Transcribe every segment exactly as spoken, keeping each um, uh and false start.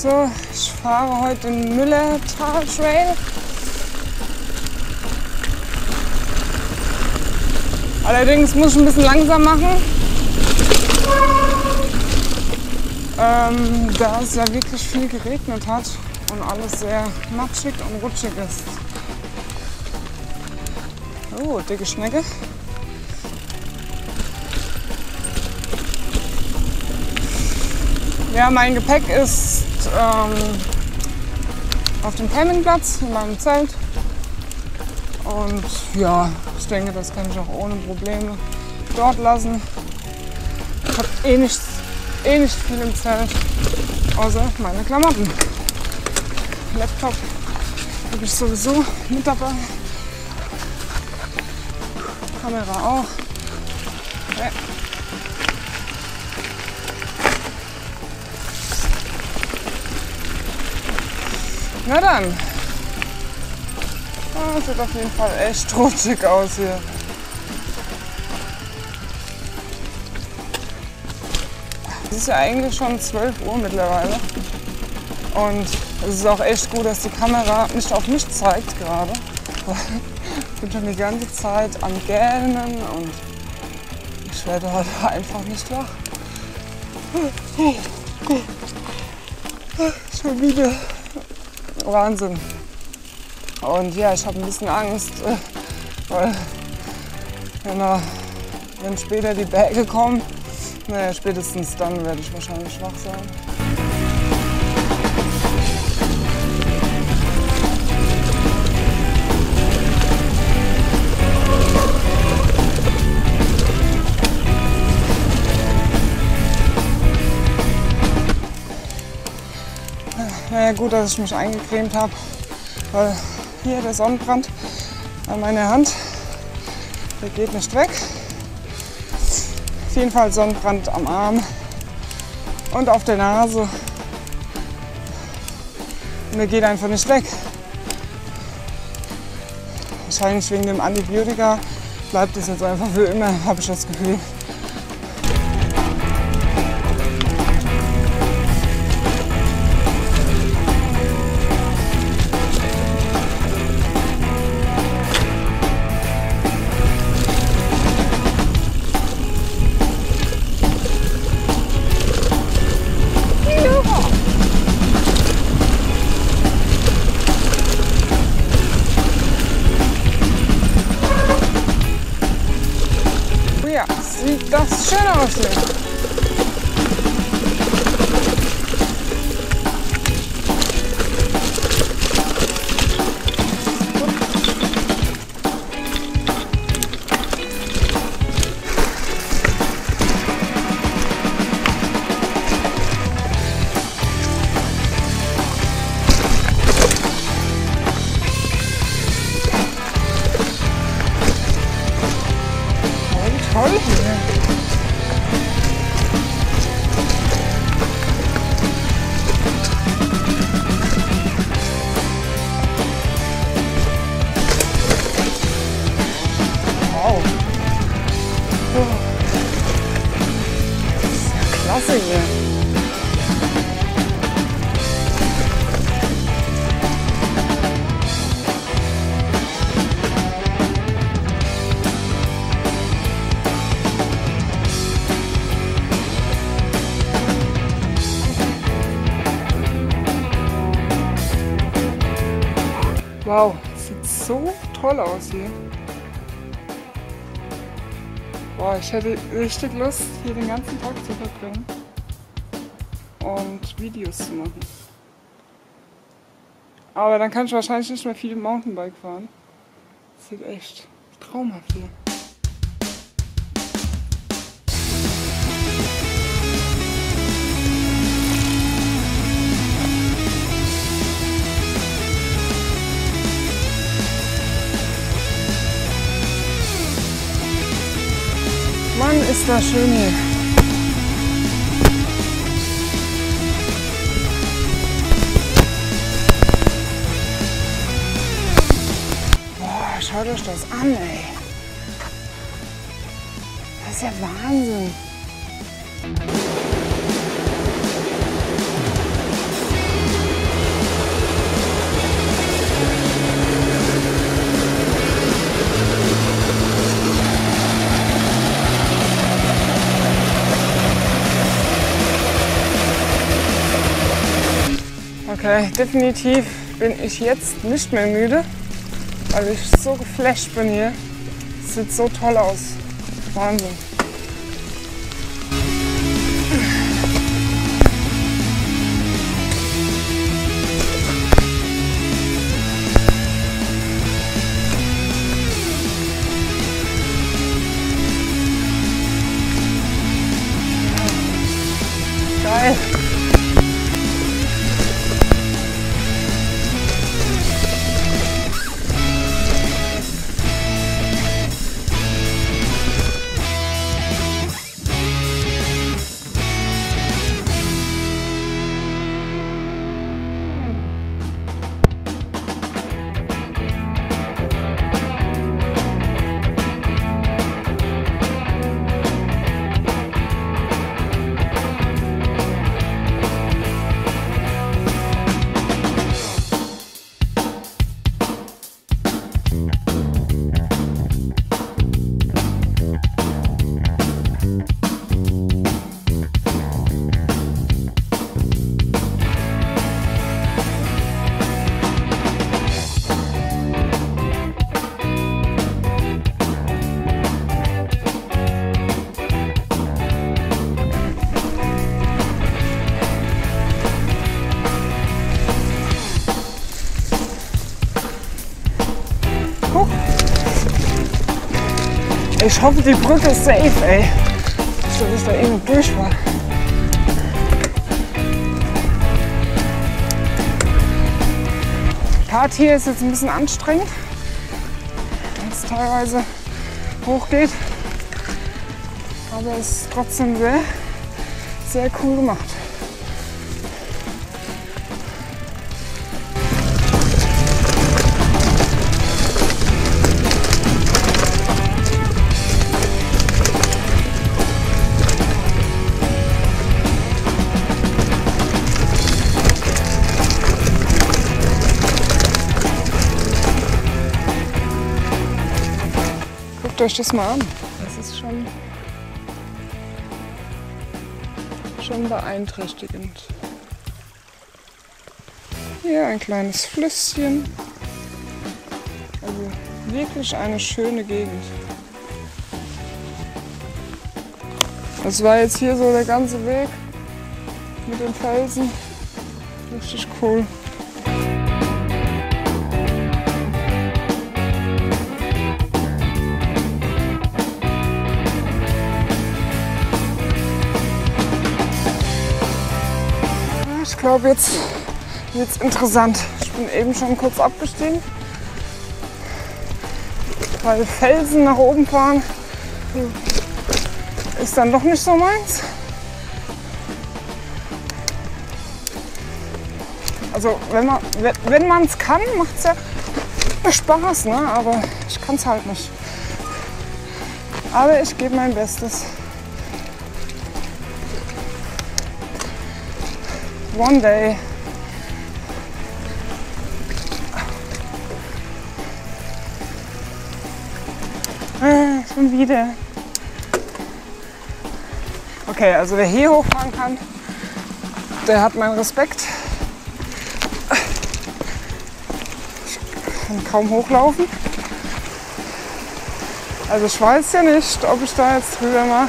So, ich fahre heute den Müllertal Trail. Allerdings muss ich ein bisschen langsam machen, ähm, da es ja wirklich viel geregnet hat und alles sehr matschig und rutschig ist. Oh, dicke Schnecke. Ja, mein Gepäck ist ähm, auf dem Campingplatz in meinem Zelt. Und ja, ich denke, das kann ich auch ohne Probleme dort lassen. Ich habe eh nicht, eh nicht viel im Zelt, außer meine Klamotten. Laptop habe ich sowieso mit dabei. Kamera auch. Ja. Na dann. Das sieht auf jeden Fall echt rutschig aus hier. Es ist ja eigentlich schon zwölf Uhr mittlerweile. Und es ist auch echt gut, dass die Kamera nicht auf mich zeigt gerade. Ich bin schon die ganze Zeit am Gähnen und ich werde heute einfach nicht wach. Schon wieder Wahnsinn. Und ja, ich habe ein bisschen Angst, weil wenn, er, wenn später die Berge kommen, naja, spätestens dann werde ich wahrscheinlich schwach sein. Naja, gut, dass ich mich eingecremt habe, weil hier der Sonnenbrand an meiner Hand, der geht nicht weg. Auf jeden Fall Sonnenbrand am Arm und auf der Nase. Und der geht einfach nicht weg. Wahrscheinlich wegen dem Antibiotika bleibt es jetzt einfach für immer, habe ich das Gefühl. Ja, sieht das schön aus hier. Toll hier. Wow. Das ist ja klasse hier. Wow, sieht so toll aus hier. Boah, ich hätte richtig Lust, hier den ganzen Tag zu verbringen und Videos zu machen. Aber dann kann ich wahrscheinlich nicht mehr viel Mountainbike fahren. Das sieht echt traumhaft hier. Mann, ist das schön hier. Boah, schaut euch das an, ey. Das ist ja Wahnsinn. äh, definitiv bin ich jetzt nicht mehr müde, weil ich so geflasht bin hier. Es sieht so toll aus. Wahnsinn. Geil. Ich hoffe, die Brücke ist safe, ey. So, dass ich da irgendwie durchfahre. Part hier ist jetzt ein bisschen anstrengend, weil es teilweise hoch geht. Aber es ist trotzdem sehr, sehr cool gemacht. Guckt euch das mal an. Das ist schon, schon beeinträchtigend. Hier ein kleines Flüsschen. Also wirklich eine schöne Gegend. Das war jetzt hier so der ganze Weg mit den Felsen. Richtig cool. Ich glaube, jetzt wird es interessant. Ich bin eben schon kurz abgestiegen, weil Felsen nach oben fahren ist dann doch nicht so meins. Also wenn man wenn man es kann, macht es ja Spaß, ne? Aber ich kann es halt nicht. Aber ich gebe mein Bestes. One day. Ah, schon wieder. Okay, also wer hier hochfahren kann, der hat meinen Respekt. Ich kann kaum hochlaufen. Also ich weiß ja nicht, ob ich da jetzt drüber mache.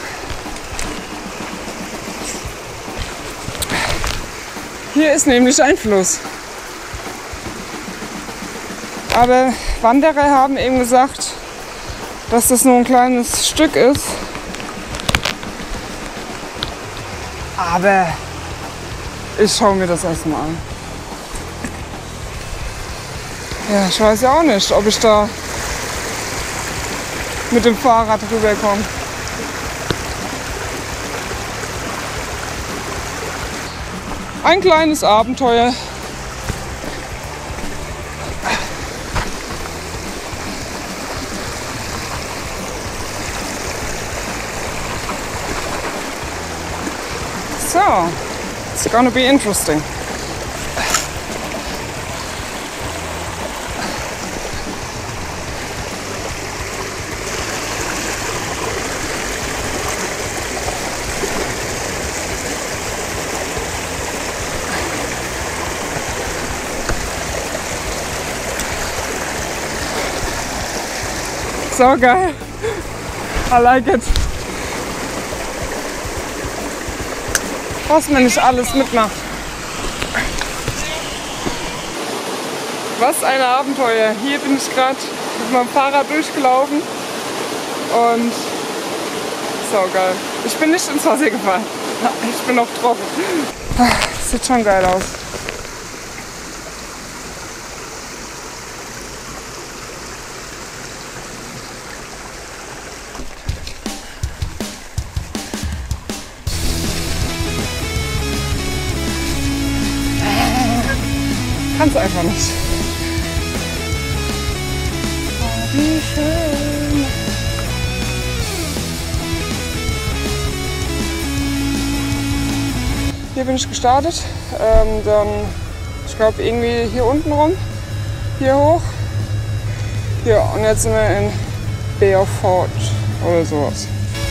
Hier ist nämlich ein Fluss. Aber Wanderer haben eben gesagt, dass das nur ein kleines Stück ist. Aber ich schaue mir das erstmal an. Ja, ich weiß ja auch nicht, ob ich da mit dem Fahrrad rüberkomme. Ein kleines Abenteuer. So, it's gonna be interesting. So geil. I like it. Was man nicht alles mitmacht. Was ein Abenteuer. Hier bin ich gerade mit meinem Fahrrad durchgelaufen und so geil. Ich bin nicht ins Wasser gefallen. Ich bin noch trocken. Sieht schon geil aus. Kann's einfach nicht. Oh, wie schön. Hier bin ich gestartet. Ähm, dann, ich glaube, irgendwie hier unten rum, hier hoch. Ja, und jetzt sind wir in Beaufort oder sowas.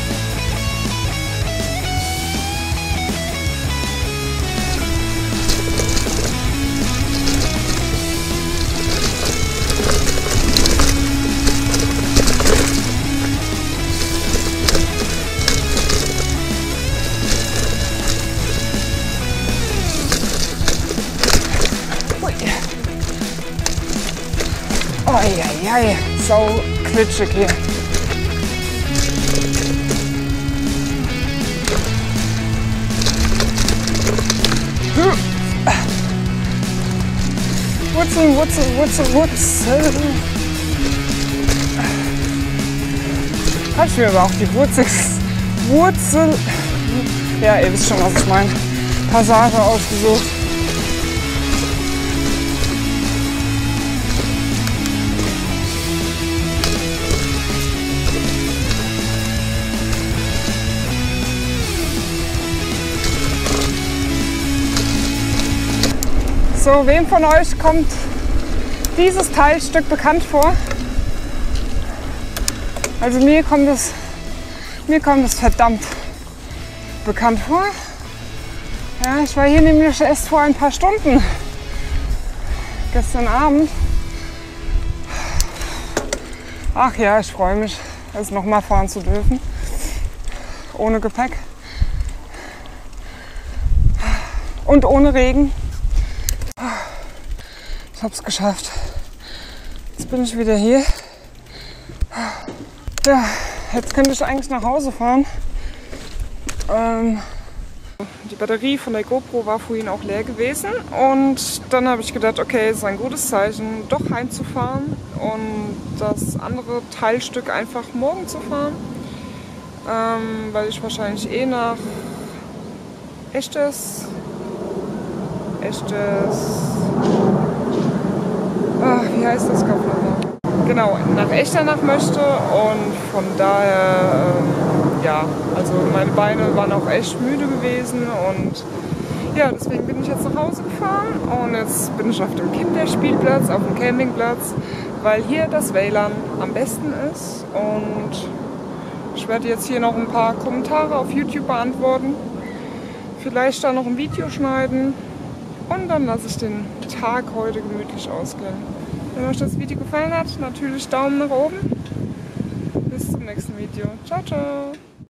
Eieiei, sau klitschig hier. Wurzel, Wurzel, Wurzel, Wurzel. Hab ich mir aber auch die Wurzel, Wurzel, ja, ihr wisst schon, was ich meine, Passage ausgesucht. So, wem von euch kommt dieses Teilstück bekannt vor? Also mir kommt es, mir kommt es verdammt bekannt vor. Ja, ich war hier nämlich erst vor ein paar Stunden, gestern Abend. Ach ja, ich freue mich, es nochmal fahren zu dürfen, ohne Gepäck und ohne Regen. Ich habe es geschafft. Jetzt bin ich wieder hier. Ja, jetzt könnte ich eigentlich nach Hause fahren. Ähm, die Batterie von der GoPro war vorhin auch leer gewesen und dann habe ich gedacht, okay, es ist ein gutes Zeichen, doch heimzufahren und das andere Teilstück einfach morgen zu fahren, ähm, weil ich wahrscheinlich eh nach echtes, echtes Ach, wie heißt das Kaff nochmal? Genau, nach Echternach möchte und von daher, ähm, ja, also meine Beine waren auch echt müde gewesen und ja, deswegen bin ich jetzt nach Hause gefahren und jetzt bin ich auf dem Kinderspielplatz, auf dem Campingplatz, weil hier das W L A N am besten ist und ich werde jetzt hier noch ein paar Kommentare auf YouTube beantworten, vielleicht dann noch ein Video schneiden. Und dann lasse ich den Tag heute gemütlich ausgehen. Wenn euch das Video gefallen hat, natürlich Daumen nach oben. Bis zum nächsten Video. Ciao, ciao!